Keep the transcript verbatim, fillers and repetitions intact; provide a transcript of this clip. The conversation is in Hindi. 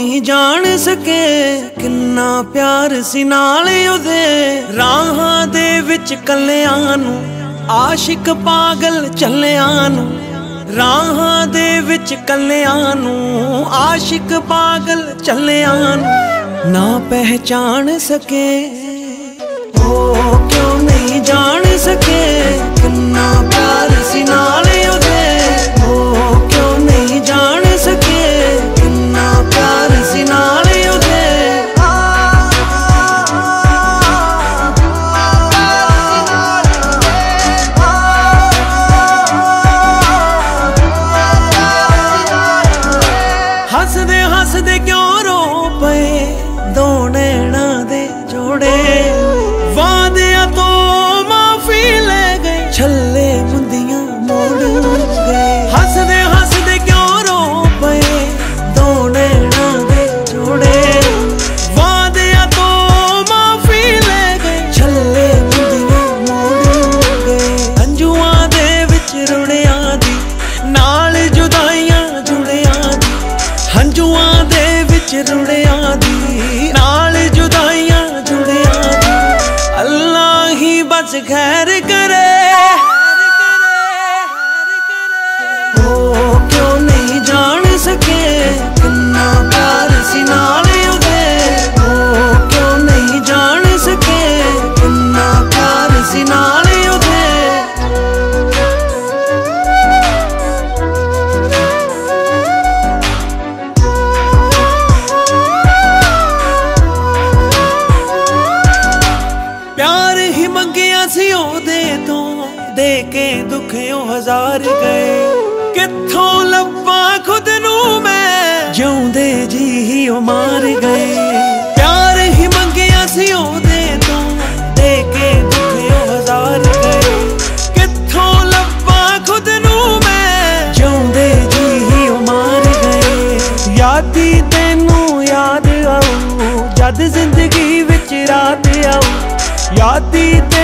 नहीं जान सके किन्ना प्यार सी नाल उदे राहां दे विच कल्लियां नूं आशिक पागल चलियां नूं राहां दे विच कल्लियां नूं आशिक पागल चलियां नूं ना पहचान सके ओ क्यों नहीं जान सके किन्ना प्यार सी नाल उदे ओ क्यों नहीं जान सके किन्ना प्यार सी नाल उदे हसदे हसदे क्यों रो पे दो नैना दे जोड़े वादिया तो माफी ले गए छल्ले मुंदियां मोड़ गए हसदे हसदे क्यों रो पे दो नैना दे जोड़े वादिया तो माफी ले गए छल्ले मुंदियां मोड़ गए अंजुआं दे विच रुड़िया दी नाल जुदाइयां जुड़िया दी हंजुआं दे विच रुड़िया दी नाल जुदाइयां जुड़िया दी अल्लाह ही बस खैर करे ओ क्यों नहीं जान सके किन्ना प्यार सी नाल उदे ओ क्यों नहीं जान सके किन्ना प्यार सी नाल उदे प्यार ही मंगिया सी ओदे तो दे के दुखियों हजार गए कित्थों लब्बा खुद नू मैं जिउंदे जी ही ओ मार गए प्यार ही मंगिया सी ओदे तो दे के दुखियों हजार गए कित्थों लब्बा खुद नू मैं जिउंदे जी ही ओ मार गए यादी तैनू याद आऊ जद जिंदगी विच रात आऊ यादी